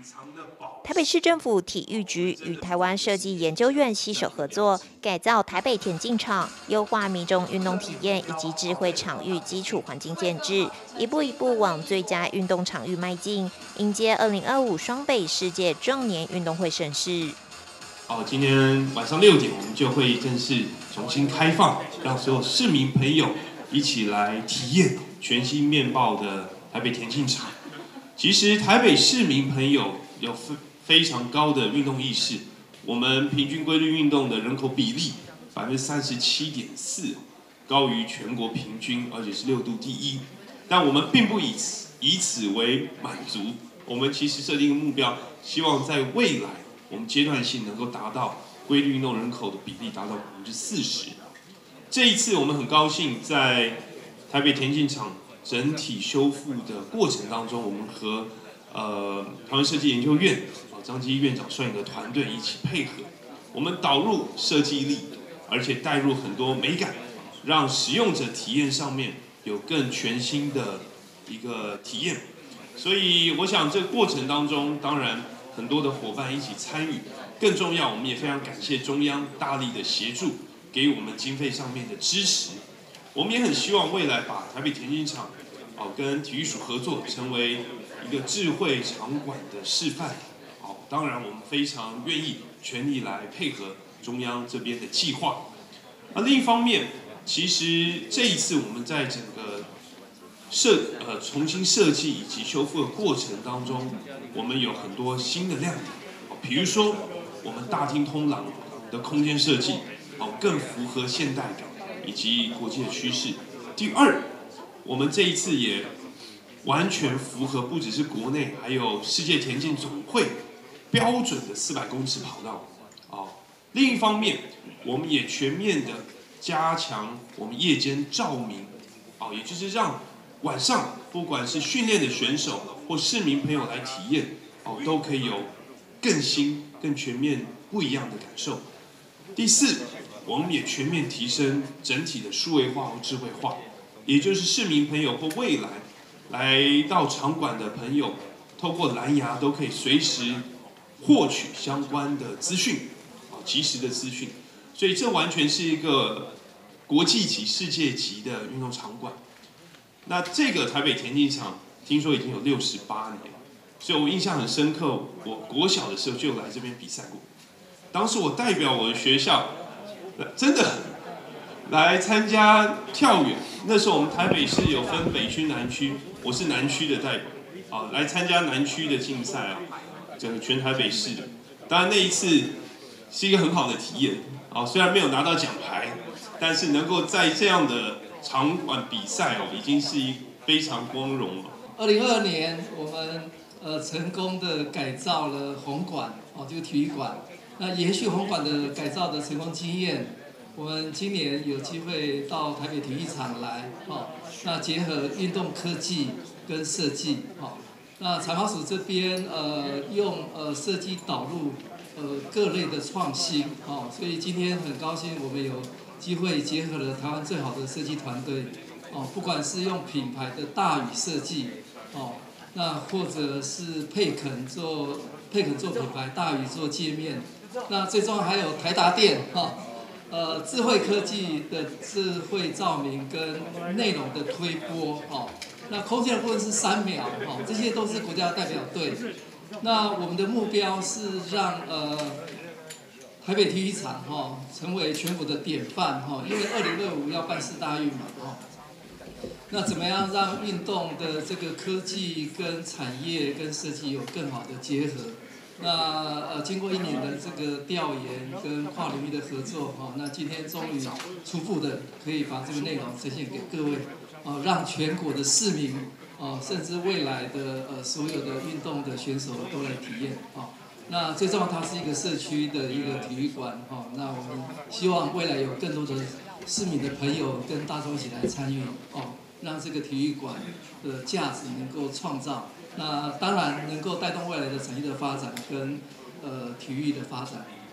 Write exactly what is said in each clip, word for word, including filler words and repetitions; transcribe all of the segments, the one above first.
台北市政府体育局与台湾设计研究院携手合作，改造台北田径场，优化民众运动体验以及智慧场域基础环境建制，一步一步往最佳运动场域迈进，迎接二零二五双北世界壮年运动会盛事。 好，今天晚上六点，我们就会正式重新开放，让所有市民朋友一起来体验全新面貌的台北田径场。其实台北市民朋友有非非常高的运动意识，我们平均规律运动的人口比例百分之三十七点四，高于全国平均，而且是六度第一。但我们并不以此以此为满足，我们其实设定一个目标，希望在未来我们阶段性能够达到规律运动人口的比例达到百分之四十。这一次我们很高兴，在台北田径场整体修复的过程当中，我们和呃台湾设计研究院啊张基院长率领的团队一起配合，我们导入设计力，而且带入很多美感，让使用者体验上面有更全新的一个体验。所以我想这个过程当中，当然很多的伙伴一起参与，更重要，我们也非常感谢中央大力的协助，给我们经费上面的支持。我们也很希望未来把台北田径场，哦，跟体育署合作，成为一个智慧场馆的示范。好，当然我们非常愿意全力来配合中央这边的计划。那另一方面，其实这一次我们在整个设呃重新设计以及修复的过程当中，我们有很多新的亮点。比如说，我们大厅通廊的空间设计，哦，更符合现代感以及国际的趋势。第二，我们这一次也完全符合不只是国内，还有世界田径总会标准的四百公尺跑道。哦，另一方面，我们也全面的加强我们夜间照明，哦，也就是让晚上不管是训练的选手或市民朋友来体验，哦，都可以有更新、更全面、不一样的感受。第四，我们也全面提升整体的数位化和智慧化，也就是市民朋友或未来来到场馆的朋友，透过蓝牙都可以随时获取相关的资讯，啊，及时的资讯。所以这完全是一个国际级、世界级的运动场馆。那这个台北田径场听说已经有六十八年，所以我印象很深刻。我国小的时候就来这边比赛过，当时我代表我的学校，真的来参加跳远。那时候我们台北市有分北区、南区，我是南区的代表，啊，来参加南区的竞赛啊，整个全台北市的。当然那一次是一个很好的体验，啊，虽然没有拿到奖牌，但是能够在这样的场馆比赛哦，已经是一非常光荣了。 二零二二年，我们呃成功的改造了红馆哦，这个体育馆。那延续红馆的改造的成功经验，我们今年有机会到台北体育场来哦。那结合运动科技跟设计哦，那产发署这边呃用呃设计导入呃各类的创新哦，所以今天很高兴我们有机会结合了台湾最好的设计团队哦，不管是用品牌的大宇设计哦，那或者是佩肯做佩肯做品牌，大宇做界面，那最重要还有台达电哈，呃智慧科技的智慧照明跟内容的推播哦，那空间的部分是三秒哦，这些都是国家代表队。那我们的目标是让呃。台北体育场哈、哦、成为全国的典范哈、哦，因为二零二五要办四大运嘛哈、哦。那怎么样让运动的这个科技跟产业跟设计有更好的结合？那呃经过一年的这个调研跟跨领域的合作哈、哦，那今天终于初步的可以把这个内容呈现给各位，哦，让全国的市民哦，甚至未来的呃所有的运动的选手都来体验哦。那最重要，它是一个社区的一个体育馆，哈。那我们希望未来有更多的市民的朋友跟大众一起来参与，哦，让这个体育馆的价值能够创造。那当然能够带动未来的产业的发展跟呃体育的发展。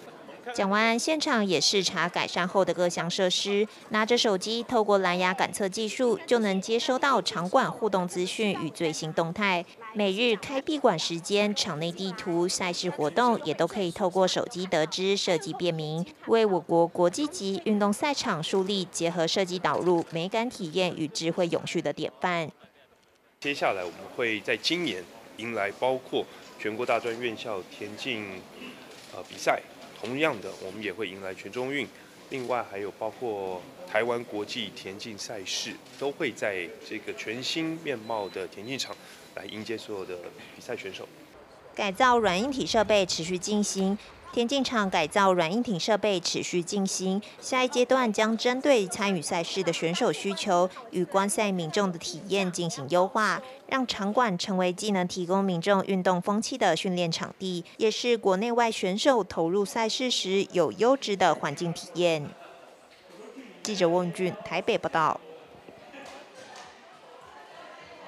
蒋万安现场也视察改善后的各项设施，拿着手机透过蓝牙感测技术，就能接收到场馆互动资讯与最新动态。每日开闭馆时间、场内地图、赛事活动也都可以透过手机得知，设计便民，为我国国际级运动赛场树立结合设计导入美感体验与智慧永续的典范。 接下来我们会在今年迎来包括全国大专院校田径呃比赛。同样的，我们也会迎来全中运，另外还有包括台湾国际田径赛事，都会在这个全新面貌的田径场来迎接所有的比赛选手。 改造软硬体设备持续进行，田径场改造软硬体设备持续进行，下一阶段将针对参与赛事的选手需求与观赛民众的体验进行优化，让场馆成为既能提供民众运动风气的训练场地，也是国内外选手投入赛事时有优质的环境体验。记者翁俊台北报道。